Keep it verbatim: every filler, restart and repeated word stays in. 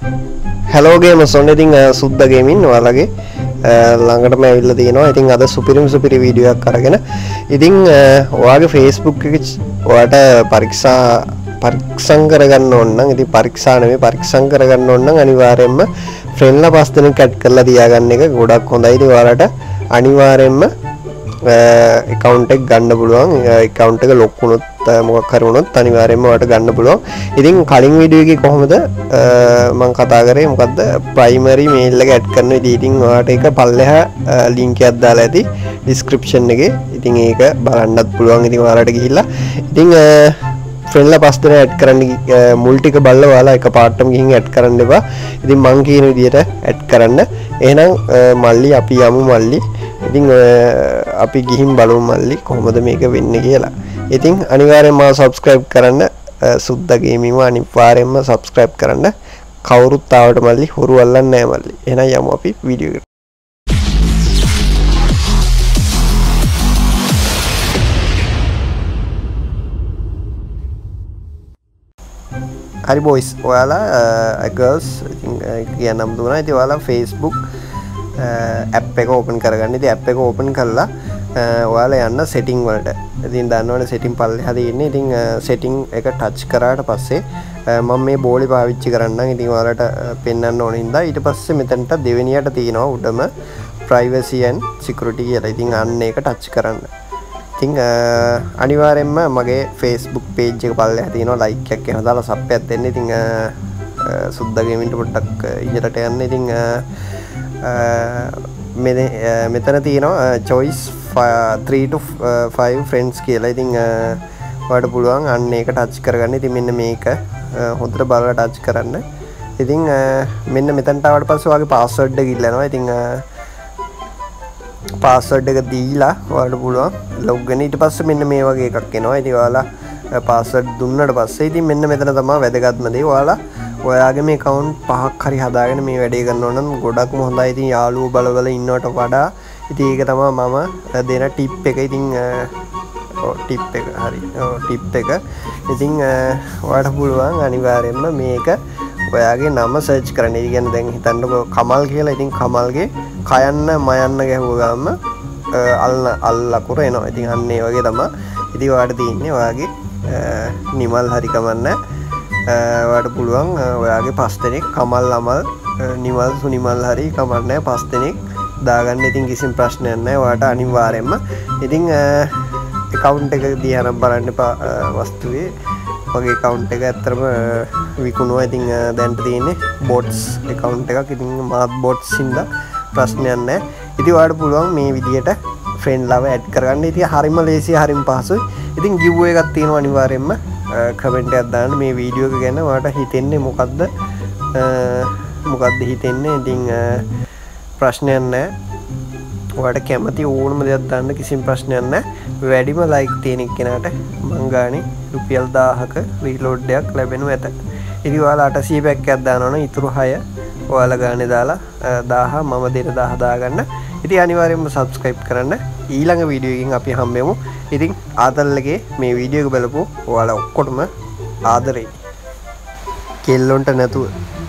Hello gamers on ඉතින් සුද්දා gaming ඔයාලගේ ළඟටම ඇවිල්ලා තියෙනවා. ඉතින් අද සුපිරිම සුපිරි වීඩියෝ එකක් අරගෙන ඉතින් ඔයාගේ Facebook එකේ ඔයාට පරීක්ෂා පරීක්ෂා කරගන්න ඕන නම් ඉතින් පරීක්ෂා නෙමෙයි පරීක්ෂා කරගන්න ඕන නම් අනිවාර්යයෙන්ම ෆ්‍රෙන්ඩ්ලා පස් දෙනෙක් ඇඩ් කරලා තියාගන්න එක ගොඩක් හොඳයි. ඉතින් ඔයාලට අනිවාර්යයෙන්ම account එක ගන්න පුළුවන්. account එක lock වුණොත් මොකක් හරි වුණොත් අනිවාර්යයෙන්ම ඔයාලට ගන්න පුළුවන්. ඉතින් කලින් වීඩියෝ එකේ කොහොමද මම කතා කරේ මොකද්ද primary mail එක add කරන විදිහ. ඉතින් ඔයාලට ඒක පල්ලෙහා link එකක් දාලා ඇති description එකේ. ඉතින් ඒක බලන්නත් පුළුවන්. ඉතින් ඔයාලට ගිහිල්ලා ඉතින් ෆ්‍රෙන්ඩ්ලා පස් දෙනා ඇඩ් කරන්න මුල් ටික බලලා ඔයාලා එකපාරටම ගිහින් ඇඩ් කරන්න එපා. ඉතින් මං කියන විදිහට ඇඩ් කරන්න. එහෙනම් මල්ලි අපි යමු මල්ලි. ඉතින් අපි ගිහින් බලමු මල්ලි කොහොමද මේක වෙන්නේ කියලා. ඉතින් අනිවාර්යෙන්ම subscribe කරන්න සුද්දා ගේමින් අනිවාර්යෙන්ම subscribe කරන්න. කවුරුත් ආවට මල්ලි හොරු අල්ලන්නේ නැහැ මල්ලි. එහෙනම් යමු අපි වීඩියෝ එකට. හරි boys ඔයාලා girls ඉතින් කියන නම් දුනා. ඉතින් ඔයාලා Facebook app එක open කරගන්න. ඉතින් app එක open කරලා ඔයාලා යන්න setting වලට. ඉතින් දන්නවනේ setting පල්ලෙහා තියෙන්නේ. ඉතින් setting එක touch කරාට පස්සේ මම මේ බෝලේ පාවිච්චි කරන්නම්. ඉතින් ඔයාලට පෙන්වන්න ඕන හින්දා ඊට පස්සේ මෙතනට දෙවෙනියට තියෙනවා උඩම privacy and security කියලා. ඉතින් අන්න ඒක touch කරන්න. ඉතින් අනිවාර්යෙන්ම මගේ Facebook page එක පල්ලෙහා තියෙනවා like එකක් එහෙම දාලා සබ් එකක් දෙන්න. ඉතින් සුද්දා ගේමින්ට පොඩ්ඩක් ඉහළට යන්න. ඉතින් මෙතන තියෙනවා choice three to five friends කියලා. ඉතින් ඔයාලට පුළුවන් අන්න ඒක ටච් කරගන්න. ඉතින් මෙන්න මේක හොඳට බලලා ටච් කරන්න. ඉතින් මෙන්න මෙතනට ආවට පස්සේ ඔයාගේ password එක ඉල්ලනවා. ඉතින් password එක දීලා ඔයාලට පුළුවන් log වෙන්න. ඊට පස්සේ මෙන්න මේ වගේ එකක් එනවා. ඉතින් ඔයාලා password දුන්නාට පස්සේ ඉතින් මෙන්න මෙතන තමයි වැදගත්ම දේ. ඔයාලා ඔයාගේ මේ account පහක් හරි හදාගෙන මේ වැඩේ කරන්න ඕන නම් ගොඩක්ම හොඳයි. ඉතින් යාළුවෝ බලවල ඉන්නවට වඩා ඉතින් ඒක තමයි මම දෙන ටිප් එක. ඉතින් ඔව් ටිප් එක හරි. ඔව් ටිප් එක. ඉතින් ඔයාලට පුළුවන් අනිවාර්යයෙන්ම මේක ඔයාගේ නම සර්ච් කරන්න. ඒ කියන්නේ දැන් හිතන්නකෝ කමල් කියලා. ඉතින් කමල්ගේ කයන්න මයන්න ගැහුවාම අල් අල් ලකුර එනවා. ඉතින් අන්න ඒ වගේ තමයි. ඉතින් ඔයාලට තියෙන්නේ ඔයාගේ නිමල් හරි කමන්න. ඔයාලට පුළුවන් ඔයාගේ පස් දෙනෙක් කමල් අමල් නිමල් සුනිමල් හරි කමන්නේ පස් දෙනෙක් දාගන්න. ඉතින් කිසිම ප්‍රශ්නයක් නැහැ. ඔයාලට අනිවාර්යයෙන්ම ඉතින් account එක දිහා නම් බලන්න එපා. වස්තුවේ මගේ account එක ඇත්තටම විකුණුවා. ඉතින් දැන් තියෙන්නේ bots account එකක්. ඉතින් මාත් bots හින්දා ප්‍රශ්නයක් නැහැ. ඉතින් ඔයාලට පුළුවන් මේ විදියට friend ලව add කරගන්න. ඉතින් හරිම ලේසි හරිම පහසුයි. ඉතින් giveaway එකක් තියෙනවා අනිවාර්යයෙන්ම comment එකක් දාන්න. මේ වීඩියෝ එක ගැන ඔයාලට හිතෙන්නේ මොකද්ද මොකද්ද හිතෙන්නේ. ඉතින් ප්‍රශ්නයක් නැහැ. ඔයාලට කැමති ඕනම දෙයක් දාන්න කිසිම ප්‍රශ්නයක් නැහැ. වැඩිම like තියෙන කෙනාට මං ගානේ රුපියල් දහයක reload එකක් ලැබෙනු ඇත. ඉතින් ඔයාලා අටසිය පැක් එකක් දානවනම් ඊටු හය ඔයාලා ගානේ දාලා දහය මම දෙන දහය දාගන්න. ඉතින් අනිවාර්යයෙන්ම subscribe කරන්න. ඊළඟ වීඩියෝ එකකින් අපි හම්බෙමු. ඉතින් ආතල්ලගේ මේ වීඩියෝ එක බලපුව ඔයාලා ඔක්කොටම ආදරේ. කෙල්ලොන්ට නැතුව